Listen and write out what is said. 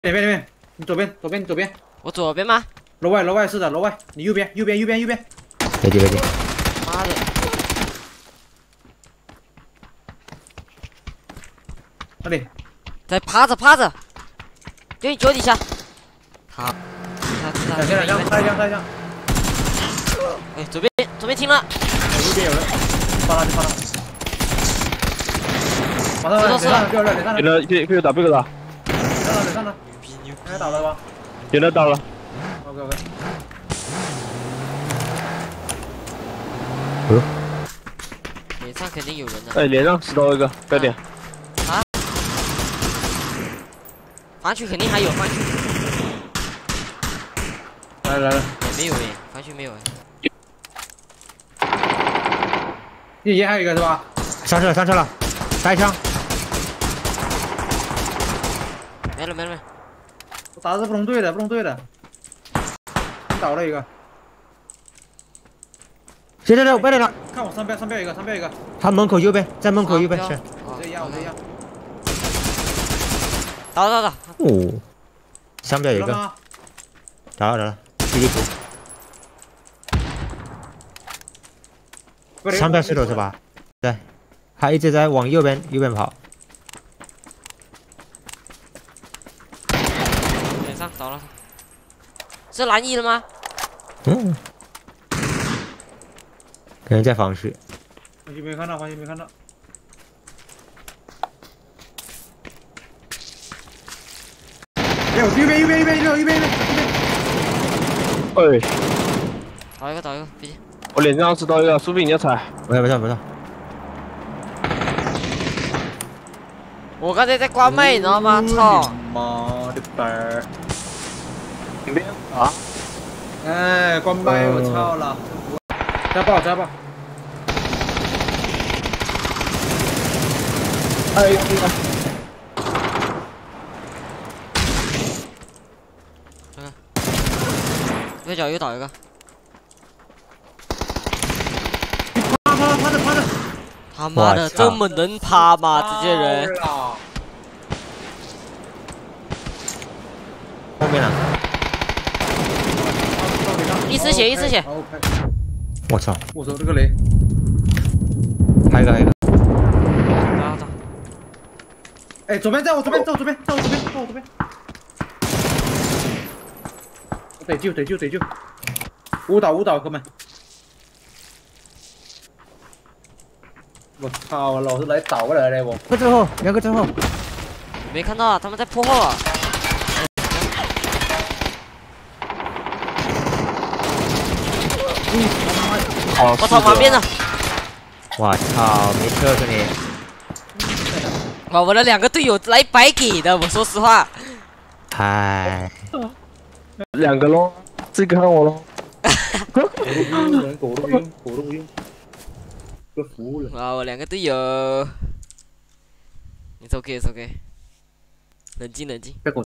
里面，你左边， 我左边吗？ 楼外是的，楼外，你右边。 别急。 妈的！ 那里， 在趴着，就你脚底下。好， 两枪，开一枪。 哎，左边停了。 右边有人，放他。马上来，脸上了， 被打。 脸上了， 牛逼！ 该打了吧？ 点了到了。 OK。 脸上肯定有人的。 哎，脸上10多一个，快点。 啊！防区肯定还有防区。 来了， 没有哎，防区没有哎。 右边还有一个是吧？ 上车了，开枪。 没了。 我打的是不同队的。倒了一个。 谁外面了？ 看我上标一个。 他门口右边，在门口右边是。 我这样。 打。 哦，上边有一个。打了，地图。上边石头是吧？对，他一直在往右边跑。 脸上倒了。是蓝衣的吗？ 可能在防区。 完全没看到。哎，我右边。 哎， 倒一个，别急。 我脸上10多一个，苏比你要踩。 不要。 我刚才在关麦，你知道吗？操！ 妈的板！ 里面啊！ 哎，关麦，我操了！加爆！ 哎呀！ 右脚又倒一个。 趴着！ 他妈的，这么能趴吗？这些人。 后面呢？ 一丝血。 我操！ 我操，这个雷！ 还有一个。 走。 哎，左边，在我左边。我得救！误导，哥们！我操，老是来倒过来的我。 两个之后。 没看到啊，他们在破后啊。我操，旁边的！ 我操，没车是你。 哇，我的2个队友来白给的，我说实话。 嗨。 2个咯，这个看我咯。 狗都不用，这服务了。 哇，我2个队友。It's OK，冷静。 别狗。